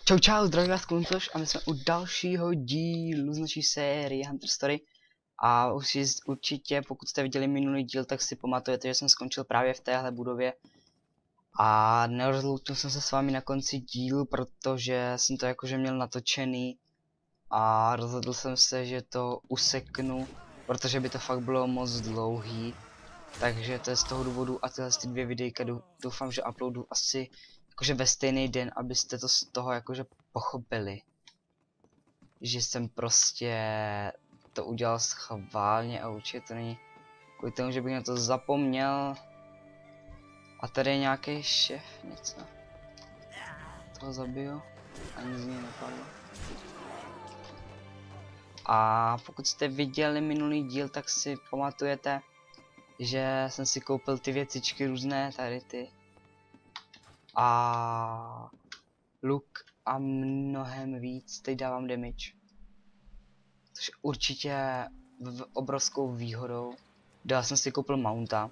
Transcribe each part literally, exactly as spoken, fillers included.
Čau čau, zdravím vás Kuntoš a my jsme u dalšího dílu z naší série Hunter Story. A už určitě, pokud jste viděli minulý díl, tak si pamatujete, že jsem skončil právě v téhle budově. A nerozloučil jsem se s vámi na konci dílu, protože jsem to jakože měl natočený. A rozhodl jsem se, že to useknu, protože by to fakt bylo moc dlouhý. Takže to je z toho důvodu a tyhle ty dvě videjka doufám, že uploadu asi jakože ve stejný den, abyste to z toho jakože pochopili. Že jsem prostě to udělal schválně a určitě to není kvůli tomu, že bych na to zapomněl. A tady je nějaký šéf, něco. Toho zabiju a nic z něj nepadlo. A pokud jste viděli minulý díl, tak si pamatujete, že jsem si koupil ty věcičky různé, tady ty. A luk a mnohem víc, teď dávám damage. Což určitě v obrovskou výhodou. Dál jsem si koupil mounta,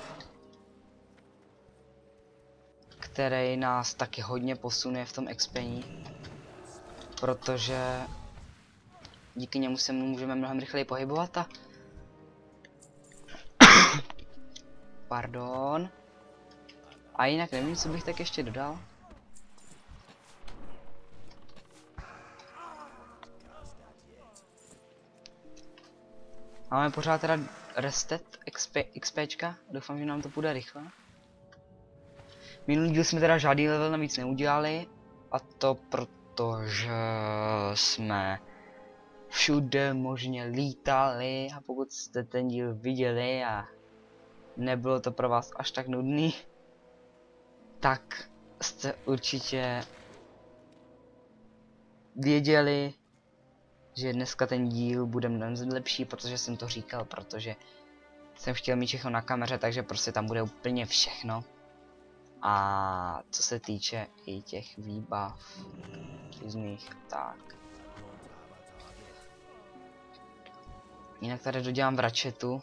který nás taky hodně posune v tom expení, protože díky němu se můžeme mnohem rychleji pohybovat a pardon. A jinak nevím, co bych tak ještě dodal. Máme pořád teda restet XP, XPčka, doufám, že nám to půjde rychle. Minulý díl jsme teda žádný level navíc neudělali, a to protože jsme všude možně lítali, a pokud jste ten díl viděli a nebylo to pro vás až tak nudný, tak jste určitě věděli, že dneska ten díl bude mnohem lepší, protože jsem to říkal, protože jsem chtěl mít všechno na kameře, takže prostě tam bude úplně všechno. A co se týče i těch výbav různých, tak. Jinak tady dodělám v ratchetu.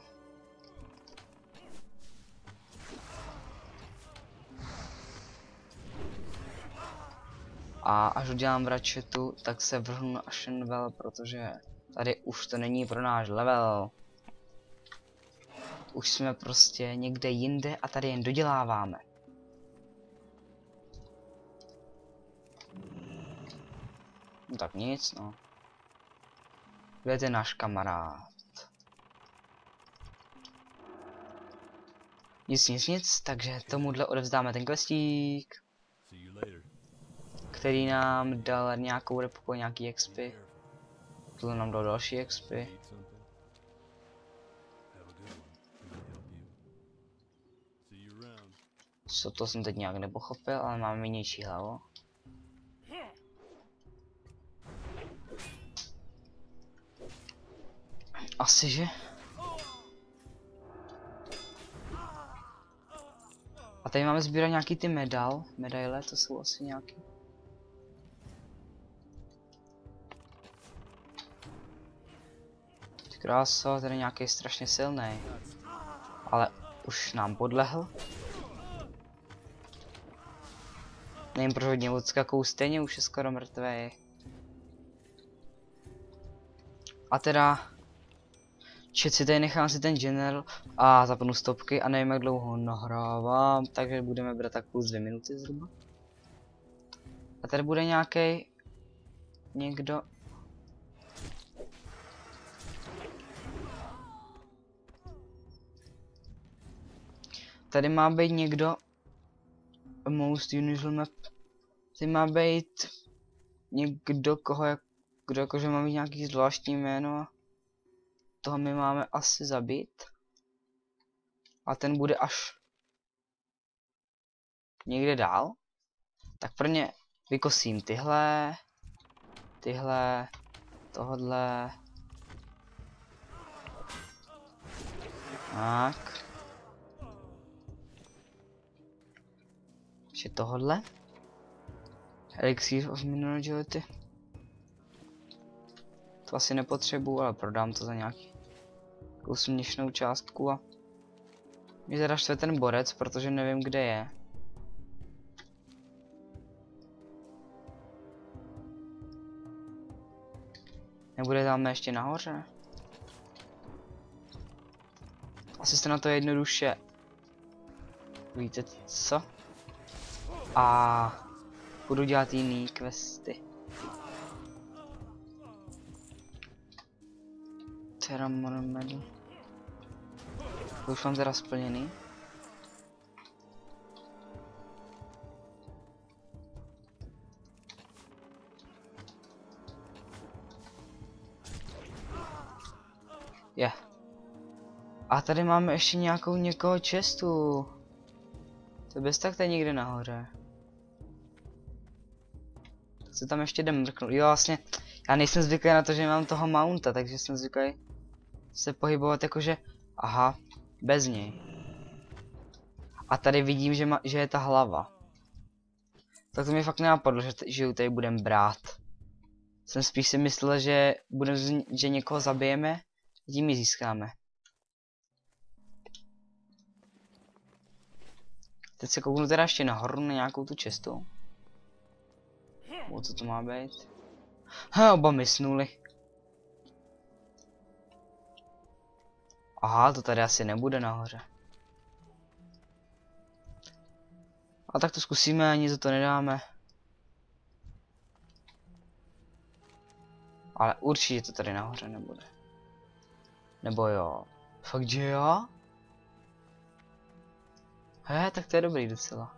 A až dodělám v ratchetu, tak se vrhnu na Ashenvale, protože tady už to není pro náš level. Už jsme prostě někde jinde a tady jen doděláváme. No tak nic, no. Kde je náš kamarád? Nic, nic, nic, takže tomuhle odevzdáme ten questík, který nám dal nějakou repku, nějaký X P. Tohle nám dal další X P. Co to jsem teď nějak nepochopil, ale máme mější hlavu. Asi že? A tady máme sbírat nějaký ty medal, medaile, to jsou asi nějaký. Ty kráso, tady nějaký strašně silný. Ale už nám podlehl. Nevím, proč hodně odskakou, stejně už je skoro mrtvý. A teda čet si tady nechám si ten general a zapnu stopky a nevím, jak dlouho nahrávám, takže budeme brát tak plus dvě minuty zhruba. A tady bude nějaký někdo. Tady má být někdo. Most unusual map. Tady má být někdo, koho jak, kdo jakože má mít nějaký zvláštní jméno. Toho my máme asi zabít. A ten bude až někde dál. Tak prvně vykosím tyhle, tyhle, tohodle. Tak. Ještě tohodle. Elixir of Mineral Agility. To asi nepotřebuju, ale prodám to za nějaký směšnou částku a mě teda štve ten borec, protože nevím, kde je. Nebude tam ještě nahoře? Asi se na to jednoduše... Víte co? A budu dělat jiný questy. Ceramon medal. To už mám teda splněný. Je. Yeah. A tady máme ještě nějakou někoho čestu. To bez tak to je někde nahoře. Tak se tam ještě jdem mrknout. Jo, vlastně, já nejsem zvyklý na to, že mám toho mounta, takže jsem zvyklý se pohybovat jakože, aha, bez něj. A tady vidím, že, ma, že je ta hlava. Tak to mi fakt nenapadlo, že, že ji tady budem brát. Jsem spíš si myslel, že, budem, že někoho zabijeme a tím ji získáme. Teď se kouknu teda ještě nahoru na nějakou tu cestu. O co to má být? Ha, oba mysnuli. Aha, to tady asi nebude nahoře. A tak to zkusíme, ani za to nedáme. Ale určitě to tady nahoře nebude. Nebo jo. Fakt, že jo? He, tak to je dobrý docela.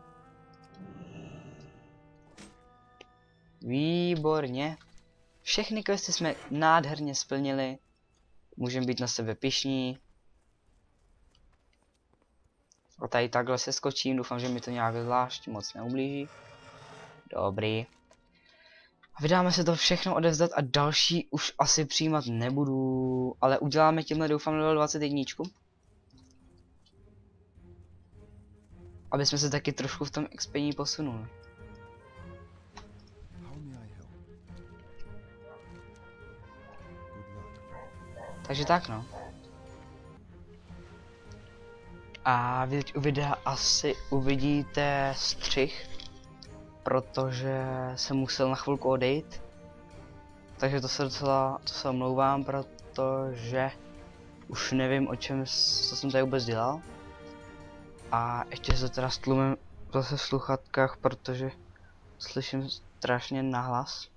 Výborně. Všechny questy jsme nádherně splnili. Můžeme být na sebe pyšní. A tady takhle se skočím, doufám, že mi to nějak zvlášť moc neublíží. Dobrý. Vydáme se to všechno odevzdat a další už asi přijímat nebudu. Ale uděláme tímhle doufám level dvacet jedna. Aby jsme se taky trošku v tom expení posunuli. Takže tak no. A vy teď u videa asi uvidíte střih, protože jsem musel na chvilku odejít. Takže to se docela, to se omlouvám, protože už nevím o čem, co jsem tady vůbec dělal. A ještě se teda stlumím zase v sluchatkách, protože slyším strašně nahlas.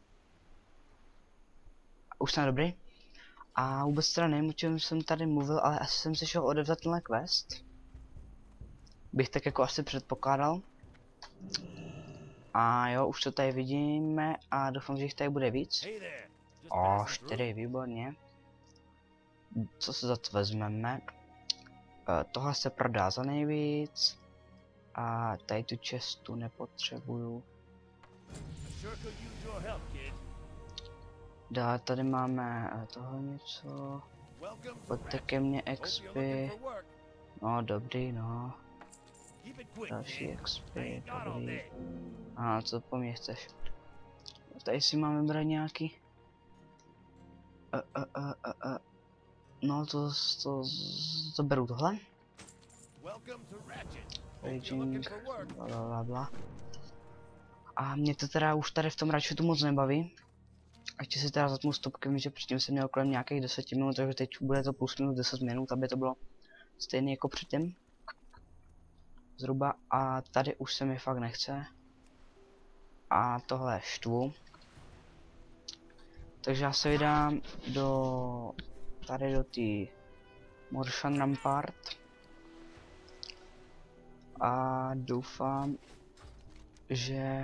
Už jsem dobrý. A vůbec teda nevím, o čem jsem tady mluvil, ale asi jsem si šel odevzat tenhle quest. Bych tak jako asi předpokládal. A jo, už to tady vidíme a doufám, že jich tady bude víc. O, čtyři, výborně. Co se za to vezmeme? Uh, tohle se prodá za nejvíc. A tady tu čestu nepotřebuju. Dále tady máme toho něco. Pojďte ke mně X P. No dobrý no. Další X P, dobrý. A co po mně chceš? Tady si máme brát nějaký. Uh, uh, uh, uh, uh. No to, to, to beru tohle. Raging, blablabla. A mě to teda už tady v tom Ratchetu moc nebaví. A ještě si teda zatnu stopkem, že předtím jsem měl kolem nějakých deset minut, takže teď bude to plus minus deset minut, aby to bylo stejné jako předtím. Zhruba. A tady už se mi fakt nechce. A tohle štvu. Takže já se vydám do... tady do té Morshan Rampart. A doufám, že...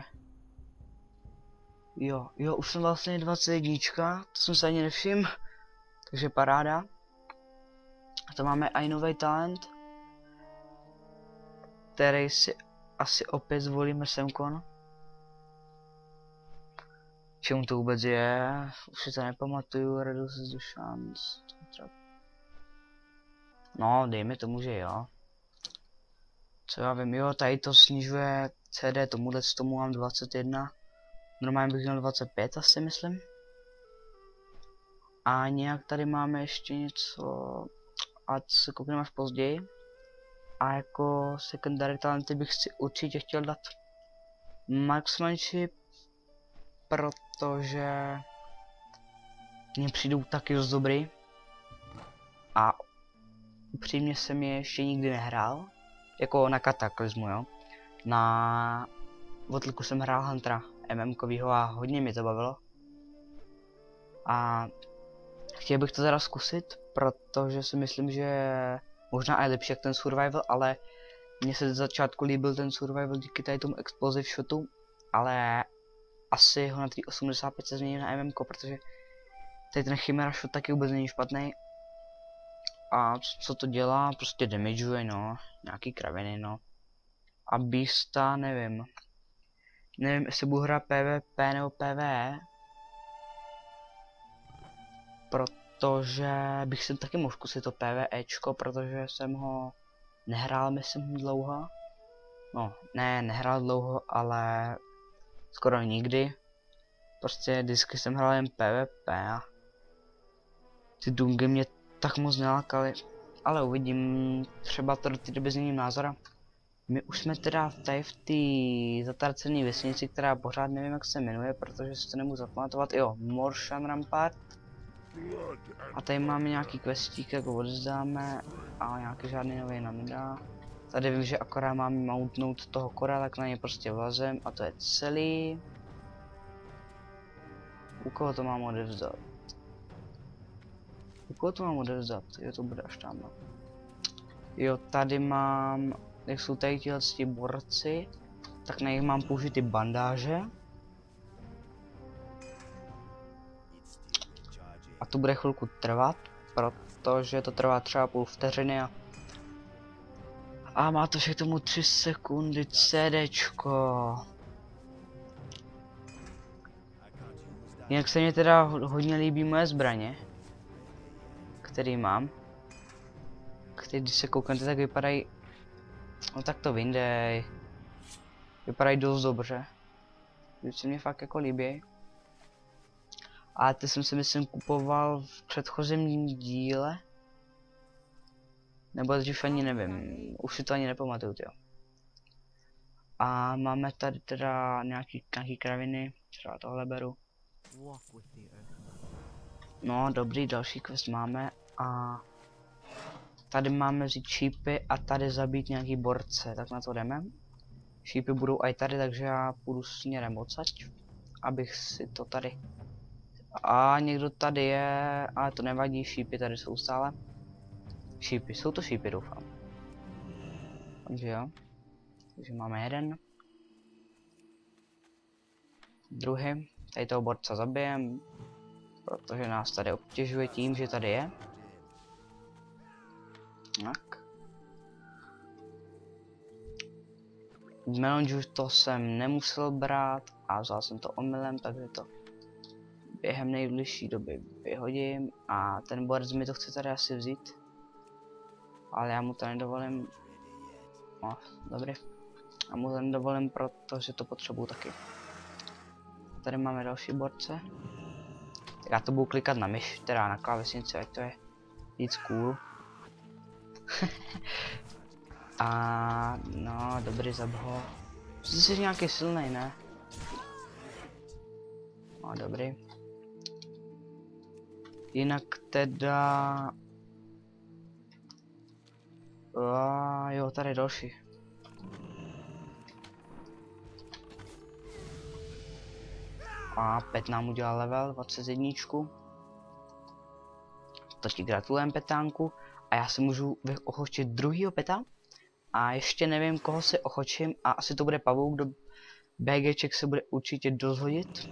Jo, jo, už jsem vlastně dvacet jedna, to jsem se ani nevšiml. Takže paráda. A to máme i nový talent, který si asi opět zvolíme semkon. Čemu to vůbec je? Už si to nepamatuju, reduce the chance. No, dejme tomu, že jo. Co já vím, jo, tady to snižuje C D, tomuhle tomu mám dvacet jedna. Normálně bych měl dvacet pět asi, myslím. A nějak tady máme ještě něco, ať se koukneme až později. A jako secondary talenty bych si určitě chtěl dát marksmanship, protože mně přijdou taky dost dobrý. A upřímně jsem je ještě nikdy nehrál. Jako na Kataklizmu, jo. Na Votlku jsem hrál Huntera MMkovýho a hodně mi to bavilo. A chtěl bych to teda zkusit, protože si myslím, že možná je lepší jak ten survival, ale mně se z začátku líbil ten survival díky tady tomu explosive shotu, ale asi ho na tři osmdesát pět se změní na MMko, protože tady ten Chimera shot taky vůbec není špatný. A co to dělá? Prostě damageuje, no, nějaký kraviny, no. A Beasta, nevím. Nevím, jestli budu hrát PvP nebo PvE. Protože bych si taky mohl zkusit to PvEčko, protože jsem ho nehrál, myslím, dlouho. No, ne, nehrál dlouho, ale skoro nikdy. Prostě vždycky jsem hrál jen PvP a ty dungy mě tak moc nelákaly. Ale uvidím, třeba to do té doby změním názora. My už jsme teda tady v té zatarcené vesnici, která pořád nevím, jak se jmenuje, protože si to nemůžu zapamatovat. Jo, Morshan Rampart. A tady máme nějaký questík, jak ho odezdáme, a nějaký žádný nový nám nedá. Tady vím, že akorát máme mountnout toho kora, tak na ně prostě vlezem a to je celý. U koho to mám odevzdat? U koho to mám odevzdat? Jo, to bude až tam. Jo, tady mám, jak jsou tady ti borci, tak na nich mám použít ty bandáže. A to bude chvilku trvat, protože to trvá třeba půl vteřiny a... A má to však tomu tři sekundy CDčko. Jinak se mi teda hodně líbí moje zbraně, který mám. Který, když se kouknete, tak vypadají... No tak to vyndej. Vypadají dost dobře. Když se mi fakt jako líbí. A ty jsem si myslím kupoval v předchozím díle. Nebo dřív ani nevím, už si to ani nepamatuju, jo. A máme tady teda nějaký, nějaký kraviny, třeba tohle beru. No dobrý, další quest máme a tady máme vzít šípy a tady zabít nějaký borce, tak na to jdeme. Šípy budou i tady, takže já půjdu směrem odsaď, abych si to tady... A někdo tady je, ale to nevadí, šípy tady jsou stále. Šípy, jsou to šípy, doufám. Takže jo. Takže máme jeden. Druhý. Tady toho borca zabijem, protože nás tady obtěžuje tím, že tady je. Tak. Melon juice to jsem nemusel brát a vzal jsem to omylem, takže to během nejbližší doby vyhodím a ten borec mi to chce tady asi vzít. Ale já mu to nedovolím. No, dobrý. Já mu to nedovolím, protože to potřebuju taky. Tady máme další borce. Tak já to budu klikat na myš, teda na klávesnici, ať to je víc cool. A no, dobrý, zab ho. Ty jsi nějaký silný, ne? No, dobrý. Jinak teda... A jo, tady je další. A pet nám udělal level dvacet jedna. To ti gratulujem, petánku. A já se můžu ochočit druhýho peta. A ještě nevím, koho si ochočím. A asi to bude pavouk, do BGček se bude určitě dozhodit.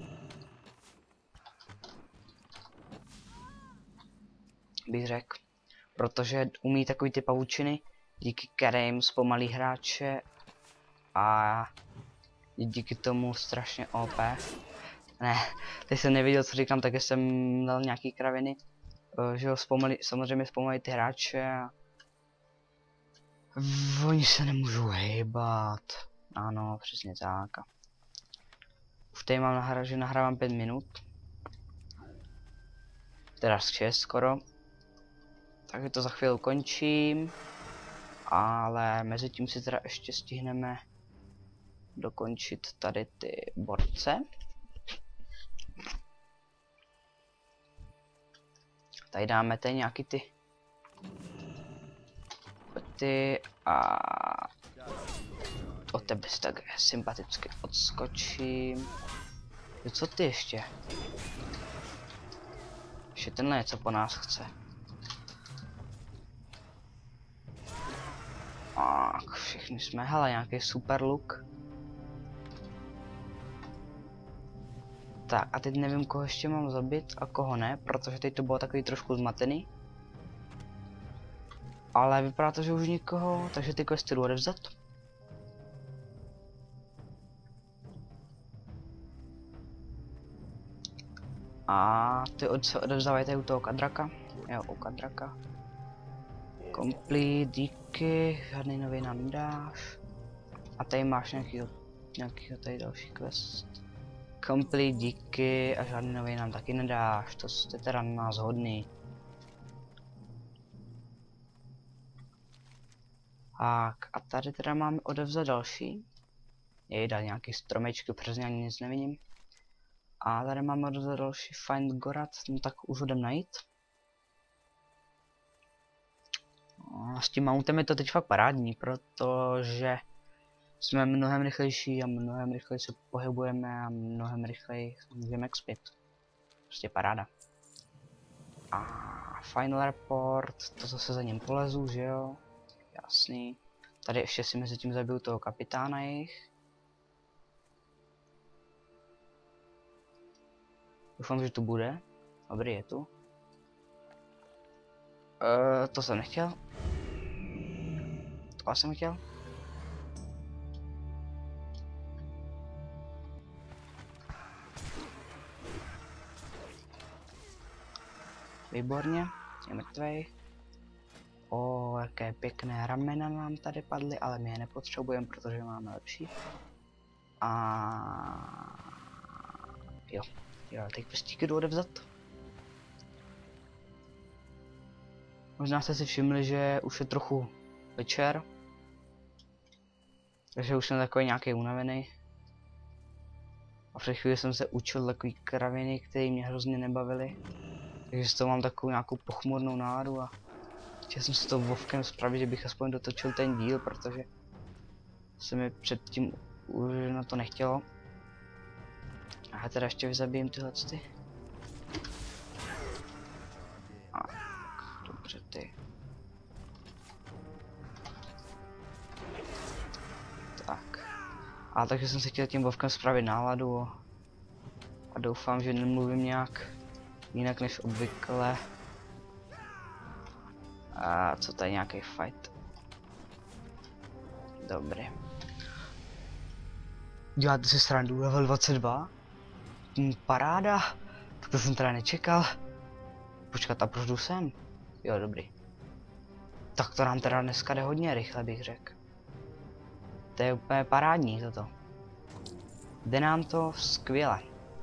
Bych řekl. Protože umí takový ty pavučiny, díky kterým zpomalí hráče. A díky tomu strašně O P. Ne, teď jsem nevěděl, co říkám, takže jsem dal nějaký kraviny. Uh, že ho zpomalí, samozřejmě zpomalí ty hráče a... Oni se nemůžou hejbat. Ano, přesně tak. Už tady mám nahrát, že nahrávám pět minut. Teda šest skoro. Takže to za chvíli končím. Ale mezi tím si teda ještě stihneme dokončit tady ty borce. Tady dáme tady nějaký ty ty a od tebe si tak sympaticky odskočím. Co ty ještě? Ještě tenhle něco po nás chce. Tak, všichni jsme, hele, nějaký super look. Tak a teď nevím, koho ještě mám zabít a koho ne, protože teď to bylo takový trošku zmatený. Ale vypadá to, že už nikoho, takže ty questy jdu odevzat. A ty od, se odevzdávají tady u toho kadraka. Jo, u kadraka. Complete, díky, žádný nový nám dáš. A tady máš nějakýho, nějakýho tady další quest. Complete, díky, a žádný nový nám taky nedáš, to jste teda na nás hodný. Tak, a tady teda máme odevzat další. Jej, dát nějaký stromečky, přes ně ani nic nevidím. A tady máme odevzat další Find Gorath, no tak už jdem najít. A s tím mountem je to teď fakt parádní, protože jsme mnohem rychlejší a mnohem rychleji se pohybujeme a mnohem rychleji můžeme expit. Prostě paráda. A Final Report, to zase za ním polezu, že jo? Jasný. Tady ještě si mezi tím zabiju toho kapitána jejich. Doufám, že tu bude. Dobrý, je tu. Uh, to jsem nechtěl. To jsem chtěl. Výborně, je mrtvej. O, jaké pěkné ramena nám tady padly, ale my je nepotřebujeme, protože máme lepší. A jo, jo, teď pestíky jdu odevzat. Možná jste si všimli, že už je trochu večer. Takže už jsem takový nějaký unavený. A před chvíli jsem se učil takový kraviny, které mě hrozně nebavily. Takže z toho mám takovou nějakou pochmurnou náladu a chtěl jsem si to Vovkem spravit, že bych aspoň dotočil ten díl, protože se mi předtím už na to nechtělo. A já teda ještě vyzabijím tyhle ty. A dobře ty. Tak. A takže jsem si chtěl tím Vovkem spravit náladu a doufám, že nemluvím nějak jinak než obvykle. A co tady nějaký fight? Dobrý. Děláte si srandu, level dvacet dva? Hm, paráda. Tak to jsem teda nečekal. Počkat, a proč jdu sem? Jo, dobrý. Tak to nám teda dneska jde hodně rychle, bych řekl. To je úplně parádní toto. Jde nám to skvěle.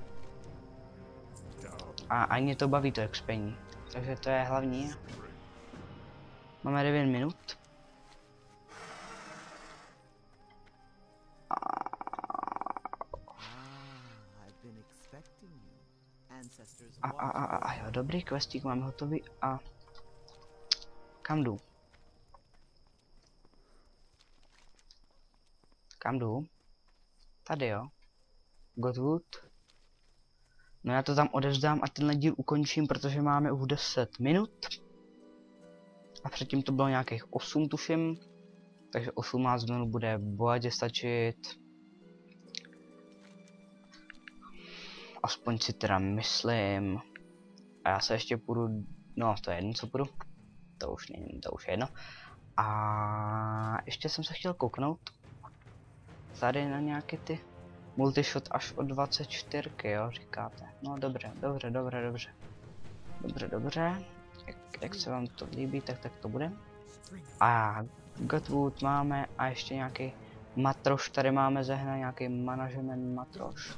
A ani mě to baví to expení. Takže to je hlavní. Máme devět minut. A, a, a, a, a jo, dobrý, questík mám hotový a... Kam jdu? Kam jdu? Tady jo. Godwood. No já to tam odevzdám a tenhle díl ukončím, protože máme už deset minut. A předtím to bylo nějakých osm tuším. Takže osmnáct minut bude bohatě stačit. Aspoň si teda myslím. A já se ještě půjdu, no to je jedno co půjdu. To už není, to už je jedno. A ještě jsem se chtěl kouknout. Tady na nějaké ty multishot až o dvacet čtyři, jo, říkáte. No dobře, dobře, dobře, dobře. Dobře, dobře. Jak, jak se vám to líbí, tak tak to bude. A Godwood máme a ještě nějaký matroš, tady máme zehna nějaký management matroš.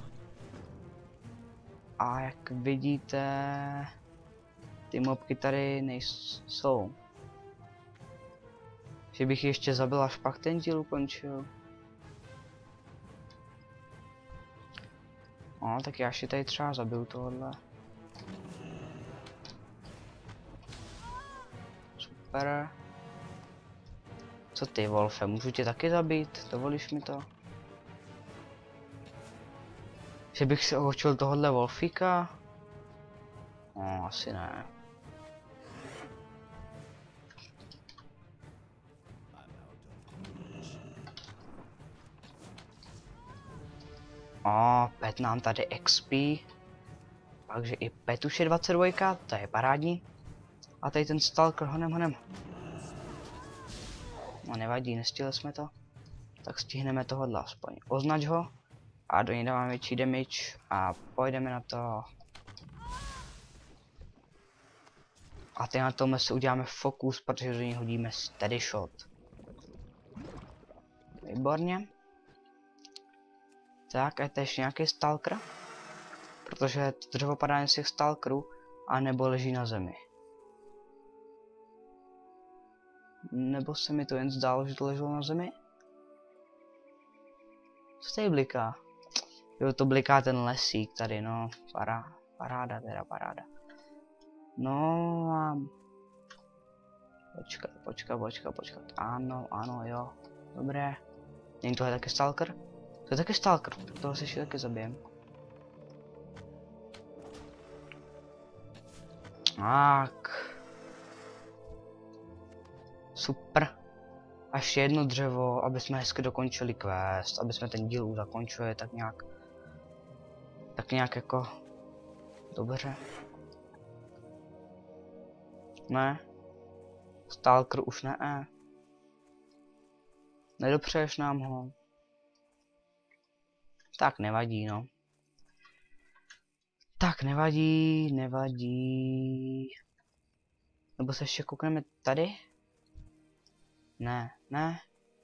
A jak vidíte, ty mobky tady nejsou. Že bych ještě zabil, až pak ten díl ukončil. No, tak já ještě tady třeba zabiju tohle. super. Co ty, Wolfe, můžu tě taky zabít? Dovolíš mi to? Že bych si ohočil tohohle Wolfíka? No, asi ne. O, pet nám tady X P. Takže i pet už je dvacet dva, to je parádní. A tady ten stalker, honem, honem. No nevadí, nestihli jsme to. Tak stihneme tohle aspoň. Označ ho. A do něj dáváme větší damage. A pojedeme na to. A teď na tomhle se uděláme fokus, protože do něj hodíme steady shot. Výborně. Tak, a je to ještě nějaký stalker? Protože to dřevo padá jen z těch stalkerů, anebo leží na zemi. Nebo se mi to jen zdálo, že to leželo na zemi? Co tady bliká? Jo, to bliká ten lesík tady, no. Pará, paráda, teda paráda. No a... Počkat, počkat, počkat, počkat. Ano, ano, jo. Dobré. Není tohle taky stalker? To je taky stalker, toho se ještě taky zabijem. Tak. Super. A ještě jedno dřevo, aby jsme hezky dokončili quest, aby jsme ten díl zakončili tak nějak. Tak nějak jako... Dobře. Ne. Stalker už ne. Nedopřeješ nám ho. Tak nevadí, no. Tak nevadí, nevadí. Nebo se ještě koukneme tady? Ne, ne.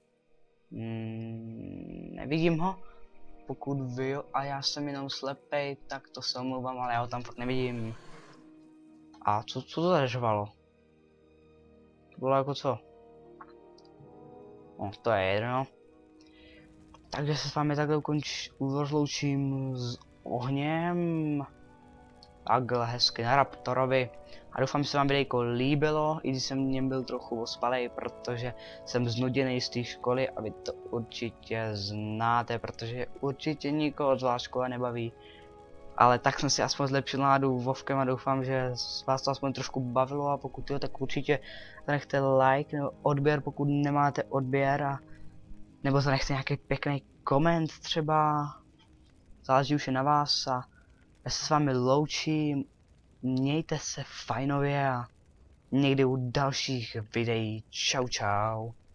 Mm, nevidím ho. Pokud vy jo, a já jsem jenom slepej, tak to se omlouvám, ale já ho tam fakt nevidím. A co, co to zařvalo? To bylo jako co? No, to je jedno. Takže se s vámi takhle ukonč, rozloučím s ohněm. Takhle hezky na Raptorovi. A doufám, že se vám videjko líbilo, i když jsem v něm byl trochu ospalej, protože jsem znuděný z té školy a vy to určitě znáte, protože určitě nikoho zvlášť škola nebaví. Ale tak jsem si aspoň zlepšil náladu Vovkem a doufám, že vás to aspoň trošku bavilo, a pokud jo, tak určitě zanechte like nebo odběr, pokud nemáte odběr, a nebo zanechte nějaký pěkný koment třeba, záleží už je na vás, a já se s vámi loučím, mějte se fajnově a někdy u dalších videí, čau čau.